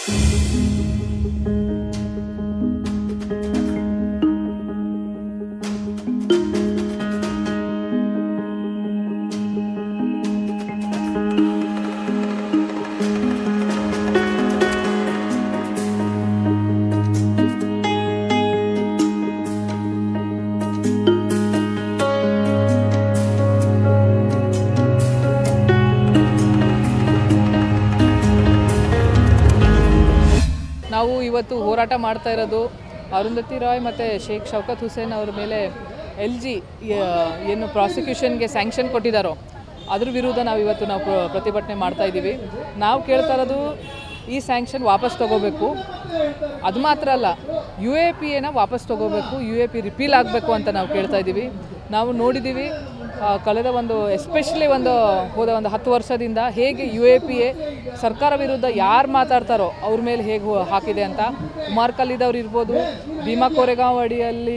ನಾವು ಇವತ್ತು ಹೋರಾಟ ಮಾಡ್ತಾ ಇರೋದು ಅರುಂಧತಿ ರಾಯ್ ಮತ್ತು ಶೇಖ್ ಶೌಕತ್ ಹುಸೇನ್ ಅವರ ಮೇಲೆ LG ಏನು ಪ್ರಾಸಿಕ್ಯೂಷನ್ಗೆ ಸ್ಯಾಂಕ್ಷನ್ ಕೊಟ್ಟಿದ್ದಾರೋ ಅದ್ರ ವಿರುದ್ಧ ನಾವು ಪ್ರತಿಭಟನೆ ಮಾಡ್ತಾ ಇದ್ದೀವಿ. ನಾವು ಕೇಳ್ತಾ ಇರೋದು ಈ ಸ್ಯಾಂಕ್ಷನ್ ವಾಪಸ್ ತೊಗೋಬೇಕು, ಅದು ಮಾತ್ರ ಅಲ್ಲ UAPAನ ವಾಪಸ್ ತೊಗೋಬೇಕು, UAP ರಿಪೀಲ್ ಆಗಬೇಕು ಅಂತ ನಾವು ಕೇಳ್ತಾ ಇದ್ದೀವಿ. ನಾವು ನೋಡಿದ್ದೀವಿ ಕಳೆದ ಎಸ್ಪೆಷಲಿ ಹೋದ 10 ವರ್ಷದಿಂದ ಹೇಗೆ UAPA ಸರ್ಕಾರ ವಿರುದ್ಧ ಯಾರು ಮಾತಾಡ್ತಾರೋ ಅವ್ರ ಮೇಲೆ ಹೇಗೆ ಹಾಕಿದೆ ಅಂತ. ಉಮರ್ ಖಾಲಿದ್ ಅವ್ರು ಇರ್ಬೋದು, ಭೀಮಾ ಕೋರೆಗಾಂವ್ ಅಡಿಯಲ್ಲಿ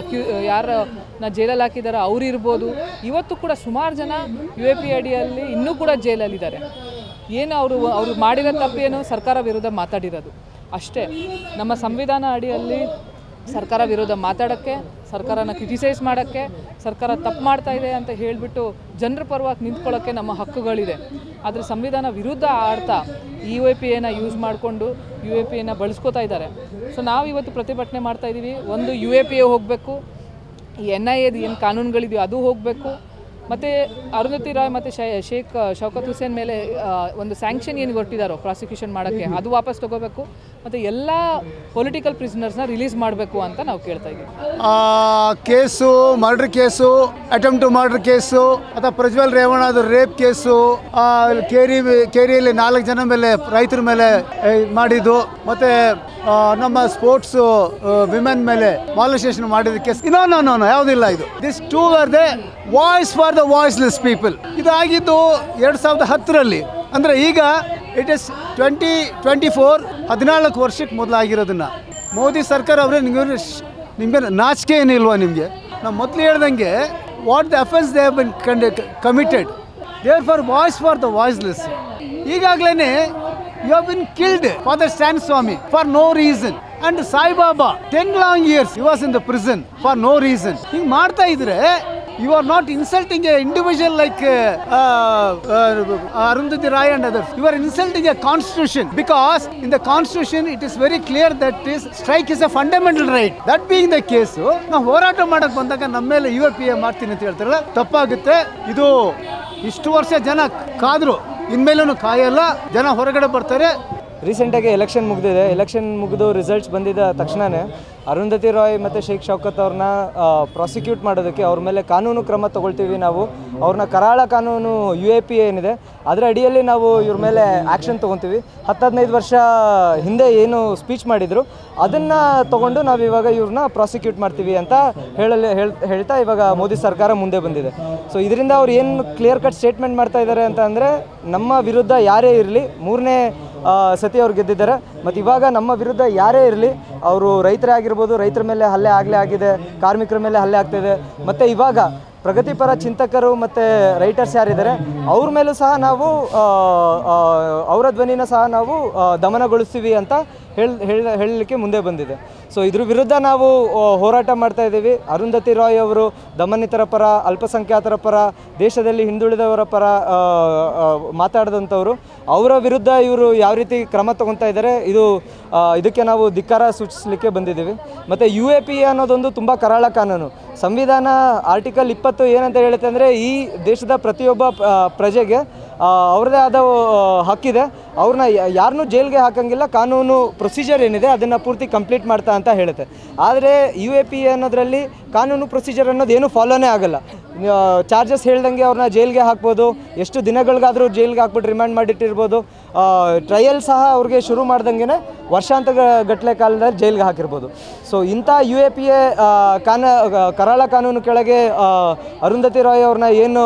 ಯಾರನ್ನ ಜೈಲಲ್ಲಿ ಹಾಕಿದಾರೋ ಅವ್ರು ಇರ್ಬೋದು. ಇವತ್ತು ಕೂಡ ಸುಮಾರು ಜನ UAPA ಅಡಿಯಲ್ಲಿ ಇನ್ನೂ ಕೂಡ ಜೈಲಲ್ಲಿದ್ದಾರೆ. ಏನು ಅವರು ಮಾಡಿರೋ ತಪ್ಪೇನು ಸರ್ಕಾರ ವಿರುದ್ಧ ಮಾತಾಡಿರೋದು ಅಷ್ಟೇ. ನಮ್ಮ ಸಂವಿಧಾನ ಅಡಿಯಲ್ಲಿ ಸರ್ಕಾರ ವಿರುದ್ಧ ಮಾತಾಡೋಕ್ಕೆ, ಸರ್ಕಾರನ ಕ್ರಿಟಿಸೈಸ್ ಮಾಡೋಕ್ಕೆ, ಸರ್ಕಾರ ತಪ್ಪು ಮಾಡ್ತಾ ಇದೆ ಅಂತ ಹೇಳಿಬಿಟ್ಟು ಜನರ ಪರವಾಗಿ ನಿಂತ್ಕೊಳ್ಳೋಕ್ಕೆ ನಮ್ಮ ಹಕ್ಕುಗಳಿದೆ. ಆದರೆ ಸಂವಿಧಾನ ವಿರುದ್ಧ ಆಡ್ತಾ UAPAನ ಯೂಸ್ ಮಾಡಿಕೊಂಡು UAPAನ ಬಳಸ್ಕೋತಾ ಇದ್ದಾರೆ. ಸೊ ನಾವು ಇವತ್ತು ಪ್ರತಿಭಟನೆ ಮಾಡ್ತಾ ಇದ್ದೀವಿ. ಒಂದು UAPA ಹೋಗಬೇಕು, ಈ NIAದ ಏನು ಕಾನೂನುಗಳಿದೆಯೋ ಅದು ಹೋಗಬೇಕು, ಮತ್ತು ಅರುಂಧತಿ ರಾಯ್ ಮತ್ತು ಶೇಖ್ ಶೌಕತ್ ಹುಸೇನ್ ಮೇಲೆ ಒಂದು ಸ್ಯಾಂಕ್ಷನ್ ಏನು ಕೊಟ್ಟಿದ್ದಾರೋ ಪ್ರಾಸಿಕ್ಯೂಷನ್ ಮಾಡೋಕ್ಕೆ ಅದು ವಾಪಸ್ ತೊಗೋಬೇಕು, ಮತ್ತು ಎಲ್ಲ ಪೊಲಿಟಿಕಲ್ ಪ್ರಿಸನರ್ಸ್ನ ರಿಲೀಸ್ ಮಾಡಬೇಕು ಅಂತ ನಾವು ಕೇಳ್ತಾ ಇದ್ದೀವಿ. Case, murder case, attempt to murder case, ಅಥವಾ ಪ್ರಜ್ವಲ್ ರೇವಣ್ಣದು ರೇಪ್ ಕೇಸು, ಕೇರಿಯಲ್ಲಿ 4 ಜನ ಮೇಲೆ ರೈತರ ಮೇಲೆ ಮಾಡಿದ್ದು, ಮತ್ತು ನಮ್ಮ ಸ್ಪೋರ್ಟ್ಸ್ ವಿಮೆನ್ ಮೇಲೆ ಮಾಲಿಸ್ಟೇಷನ್ ಮಾಡಿದ ಕೇಸ್. ನೋ ಯಾವುದಿಲ್ಲ ಇದು. This two are the voice for the voiceless people. ಇದಾಗಿದ್ದು 2010ರಲ್ಲಿ. ಅಂದರೆ ಈಗ ಇಟ್ ಇಸ್ 2024, 14 ವರ್ಷಕ್ಕೆ ಮೊದಲಾಗಿರೋದನ್ನ. ಮೋದಿ ಸರ್ಕಾರ ಅವರೇ ನಿಮಗೆ ನಾಚಿಕೆ ಏನಿಲ್ವಾ ನಿಮಗೆ? ನಾವು ಮೊದಲು ಹೇಳ್ದಂಗೆ what the offence they have been committed, there for voice for the voiceless. ಈಗಾಗಲೇ you have been killed, Father Stan Swami, for no reason, and Sai Baba 10 long years he was in the prison for no reason. Hing ಮಾಡ್ತಾ ಇದ್ರೆ you are not insulting a individual like Arundhati Roy and others. You are insulting a constitution, because in the constitution it is very clear that strike is a fundamental right. That being the case, ನಾವು ಹೋರಾಟ ಮಾಡಕ್ಕೆ ಬಂದಾಗ ನಮ್ಮ ಮೇಲೆ UAPA ಮಾಡ್ತೀನಿ ಅಂತ ಹೇಳ್ತಾರಲ್ಲ, ತಪ್ಪಾಗುತ್ತೆ. ಇದು ಇಷ್ಟು ವರ್ಷ ಜನ ಕಾದ್ರು, ಇನ್ಮೇಲೂ ಕಾಯಲ್ಲ, ಜನ ಹೊರಗಡೆ ಬರ್ತಾರೆ. ರೀಸೆಂಟಾಗಿ ಎಲೆಕ್ಷನ್ ಮುಗಿದಿದೆ. ಎಲೆಕ್ಷನ್ ಮುಗಿದು ರಿಸಲ್ಟ್ಸ್ ಬಂದಿದ್ದ ತಕ್ಷಣವೇ ಅರುಂಧತಿ ರಾಯ್ ಮತ್ತು ಶೇಖ್ ಶೌಕತ್ ಅವ್ರನ್ನ ಪ್ರಾಸಿಕ್ಯೂಟ್ ಮಾಡೋದಕ್ಕೆ ಅವ್ರ ಮೇಲೆ ಕಾನೂನು ಕ್ರಮ ತೊಗೊಳ್ತೀವಿ. ನಾವು ಅವ್ರನ್ನ ಕರಾಳ ಕಾನೂನು UAPA ಏನಿದೆ ಅದರ ಅಡಿಯಲ್ಲಿ ನಾವು ಇವ್ರ ಮೇಲೆ ಆ್ಯಕ್ಷನ್ ತೊಗೊತೀವಿ. 10-15 ವರ್ಷ ಹಿಂದೆ ಏನು ಸ್ಪೀಚ್ ಮಾಡಿದರು ಅದನ್ನು ತೊಗೊಂಡು ನಾವು ಇವಾಗ ಇವ್ರನ್ನ ಪ್ರಾಸಿಕ್ಯೂಟ್ ಮಾಡ್ತೀವಿ ಅಂತ ಹೇಳ್ತಾ ಇವಾಗ ಮೋದಿ ಸರ್ಕಾರ ಮುಂದೆ ಬಂದಿದೆ. ಸೊ ಇದರಿಂದ ಅವ್ರು ಏನು ಕ್ಲಿಯರ್ ಕಟ್ ಸ್ಟೇಟ್ಮೆಂಟ್ ಮಾಡ್ತಾ ಇದ್ದಾರೆ ಅಂತ ಅಂದರೆ, ನಮ್ಮ ವಿರುದ್ಧ ಯಾರೇ ಇರಲಿ, 3ನೇ ಸತಿ ಅವ್ರು ಗೆದ್ದಿದ್ದಾರೆ, ಮತ್ತು ಇವಾಗ ನಮ್ಮ ವಿರುದ್ಧ ಯಾರೇ ಇರಲಿ, ಅವರು ರೈತರೇ ಆಗಿರ್ಬೋದು, ರೈತರ ಮೇಲೆ ಹಲ್ಲೆ ಆಗಿದೆ, ಕಾರ್ಮಿಕರ ಮೇಲೆ ಹಲ್ಲೆ ಆಗ್ತಿದೆ, ಮತ್ತು ಇವಾಗ ಪ್ರಗತಿಪರ ಚಿಂತಕರು ಮತ್ತು ರೈಟರ್ಸ್ ಯಾರಿದ್ದಾರೆ ಅವ್ರ ಮೇಲೂ ಸಹ ನಾವು ಅವರ ಧ್ವನಿನ ಸಹ ನಾವು ದಮನಗೊಳಿಸ್ತೀವಿ ಅಂತ ಹೇಳಲಿಕ್ಕೆ ಮುಂದೆ ಬಂದಿದೆ. ಸೊ ಇದ್ರ ವಿರುದ್ಧ ನಾವು ಹೋರಾಟ ಮಾಡ್ತಾ ಇದ್ದೀವಿ. ಅರುಂಧತಿ ರಾಯ್ ಅವರು ದಮನಿತರ ಪರ, ಅಲ್ಪಸಂಖ್ಯಾತರ ಪರ, ದೇಶದಲ್ಲಿ ಹಿಂದುಳಿದವರ ಪರ ಮಾತಾಡಿದಂಥವ್ರು. ಅವರ ವಿರುದ್ಧ ಇವರು ಯಾವ ರೀತಿ ಕ್ರಮ ತಗೊತಾ ಇದ್ದಾರೆ, ಇದಕ್ಕೆ ನಾವು ಧಿಕ್ಕಾರ ಸೂಚಿಸಲಿಕ್ಕೆ ಬಂದಿದ್ದೀವಿ. ಮತ್ತು UAPA ಅನ್ನೋದೊಂದು ತುಂಬ ಕರಾಳ ಕಾನೂನು. ಸಂವಿಧಾನ ಆರ್ಟಿಕಲ್ 20 ಏನಂತ ಹೇಳುತ್ತೆ ಅಂದರೆ, ಈ ದೇಶದ ಪ್ರತಿಯೊಬ್ಬ ಪ್ರಜೆಗೆ ಅವ್ರದ್ದೇ ಆದ ಹಕ್ಕಿದೆ, ಅವ್ರನ್ನ ಯಾರನ್ನೂ ಜೈಲಿಗೆ ಹಾಕಂಗಿಲ್ಲ, ಕಾನೂನು ಪ್ರೊಸೀಜರ್ ಏನಿದೆ ಅದನ್ನು ಪೂರ್ತಿ ಕಂಪ್ಲೀಟ್ ಮಾಡ್ತಾ ಅಂತ ಹೇಳುತ್ತೆ. ಆದರೆ UAPA ಅನ್ನೋದರಲ್ಲಿ ಕಾನೂನು ಪ್ರೊಸೀಜರ್ ಅನ್ನೋದು ಏನೂ ಫಾಲೋನೇ ಆಗಲ್ಲ. ಚಾರ್ಜಸ್ ಹೇಳ್ದಂಗೆ ಅವ್ರನ್ನ ಜೈಲಿಗೆ ಹಾಕ್ಬೋದು, ಎಷ್ಟು ದಿನಗಳಿಗಾದರೂ ಜೈಲಿಗೆ ಹಾಕ್ಬಿಟ್ಟು ರಿಮ್ಯಾಂಡ್ ಮಾಡಿಟ್ಟಿರ್ಬೋದು. ಟ್ರಯಲ್ ಸಹ ಅವ್ರಿಗೆ ಶುರು ಮಾಡ್ದಂಗೆ ವರ್ಷಾಂತಗಟ್ಟಲೆ ಕಾಲದಲ್ಲಿ ಜೈಲಿಗೆ ಹಾಕಿರ್ಬೋದು. ಸೊ ಇಂಥ UAPA ಕರಾಳ ಕಾನೂನು ಕೆಳಗೆ ಅರುಂಧತಿ ರಾಯ್ ಅವ್ರನ್ನ ಏನು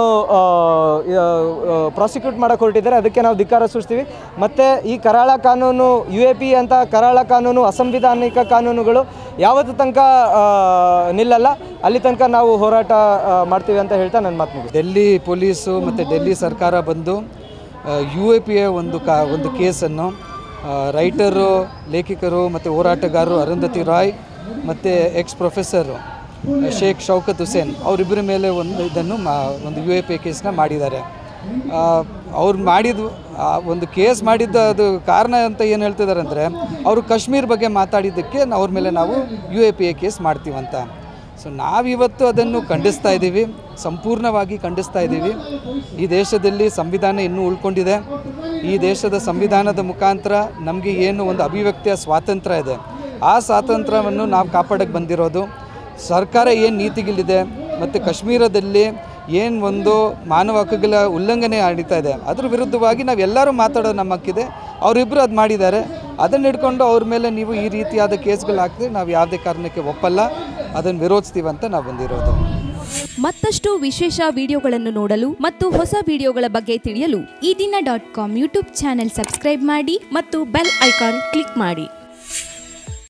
ಪ್ರಾಸಿಕ್ಯೂಟ್ ಮಾಡೋಕ್ಕೆ ಹೊರಟಿದ್ದಾರೆ ಅದಕ್ಕೆ ನಾವು ಧಿಕ್ಕಾರ ಸೂಚಿಸ್ತೀವಿ. ಮತ್ತು ಈ ಕರಾಳ ಕಾನೂನು UAPA ಅಂತ ಕರಾಳ ಕಾನೂನು, ಅಸಂವಿಧಾನಿಕ ಕಾನೂನುಗಳು ಯಾವತ್ತು ತನಕ ನಿಲ್ಲಲ್ಲ, ಅಲ್ಲಿ ತನಕ ನಾವು ಹೋರಾಟ ಮಾಡ್ತೀವಿ ಅಂತ ಹೇಳ್ತಾ ನನ್ನ ಮಾತು ಮುಗಿಸ್ತೀನಿ. ಡೆಲ್ಲಿ ಪೊಲೀಸು ಮತ್ತು ಡೆಲ್ಲಿ ಸರ್ಕಾರ ಬಂದು UAPA ಒಂದು ಕೇಸನ್ನು ರೈಟರು, ಲೇಖಕರು ಮತ್ತು ಹೋರಾಟಗಾರರು ಅರುಂಧತಿ ರಾಯ್ ಮತ್ತು ಎಕ್ಸ್ ಪ್ರೊಫೆಸರು ಶೇಖ್ ಶೌಕತ್ ಹುಸೇನ್ ಅವರಿಬ್ಬರ ಮೇಲೆ ಒಂದು UAP ಕೇಸನ್ನ ಮಾಡಿದ್ದಾರೆ. ಅವ್ರು ಮಾಡಿದ್ದು ಒಂದು ಕೇಸ್ ಮಾಡಿದ್ದ ಅದು ಕಾರಣ ಅಂತ ಏನು ಹೇಳ್ತಿದ್ದಾರೆ ಅಂದರೆ ಅವರು ಕಾಶ್ಮೀರ ಬಗ್ಗೆ ಮಾತಾಡಿದ್ದಕ್ಕೆ ಅವ್ರ ಮೇಲೆ ನಾವು UAP ಕೇಸ್ ಮಾಡ್ತೀವಂತ. ಸೊ ನಾವಿವತ್ತು ಅದನ್ನು ಖಂಡಿಸ್ತಾ ಇದ್ದೀವಿ, ಸಂಪೂರ್ಣವಾಗಿ ಖಂಡಿಸ್ತಾ ಇದ್ದೀವಿ. ಈ ದೇಶದಲ್ಲಿ ಸಂವಿಧಾನ ಇನ್ನೂ ಉಳ್ಕೊಂಡಿದೆ. ಈ ದೇಶದ ಸಂವಿಧಾನದ ಮುಖಾಂತರ ನಮಗೆ ಏನು ಒಂದು ಅಭಿವ್ಯಕ್ತಿಯ ಸ್ವಾತಂತ್ರ್ಯ ಇದೆ, ಆ ಸ್ವಾತಂತ್ರ್ಯವನ್ನು ನಾವು ಕಾಪಾಡಕ್ಕೆ ಬಂದಿರೋದು. ಸರ್ಕಾರ ಏನು ನೀತಿಗಳಿದೆ ಮತ್ತು ಕಾಶ್ಮೀರದಲ್ಲಿ ಏನು ಒಂದು ಮಾನವ ಹಕ್ಕುಗಳ ಉಲ್ಲಂಘನೆ ನಡೀತಾ ಇದೆ ಅದ್ರ ವಿರುದ್ಧವಾಗಿ ನಾವೆಲ್ಲರೂ ಮಾತಾಡೋದು ನಮ್ಮ ಹಕ್ಕಿದೆ. ಅವರಿಬ್ಬರು ಅದು ಮಾಡಿದ್ದಾರೆ. ಅದನ್ನು ಹಿಡ್ಕೊಂಡು ಅವ್ರ ಮೇಲೆ ನೀವು ಈ ರೀತಿಯಾದ ಕೇಸ್ಗಳು ಹಾಕಿದ್ರೆ ನಾವು ಯಾವುದೇ ಕಾರಣಕ್ಕೆ ಒಪ್ಪಲ್ಲ, ಅದನ್ನು ವಿರೋಧಿಸ್ತೀವಂತ ನಾವು ಬಂದಿರೋದು. ಮತ್ತಷ್ಟು ವಿಶೇಷ ವಿಡಿಯೋಗಳನ್ನು ನೋಡಲು ಮತ್ತು ಹೊಸ ವಿಡಿಯೋಗಳ ಬಗ್ಗೆ ತಿಳಿಯಲು ಈ ದಿನ .com ಯೂಟ್ಯೂಬ್ ಚಾನೆಲ್ ಸಬ್ಸ್ಕ್ರೈಬ್ ಮಾಡಿ ಮತ್ತು ಬೆಲ್ ಐಕಾನ್ ಕ್ಲಿಕ್ ಮಾಡಿ.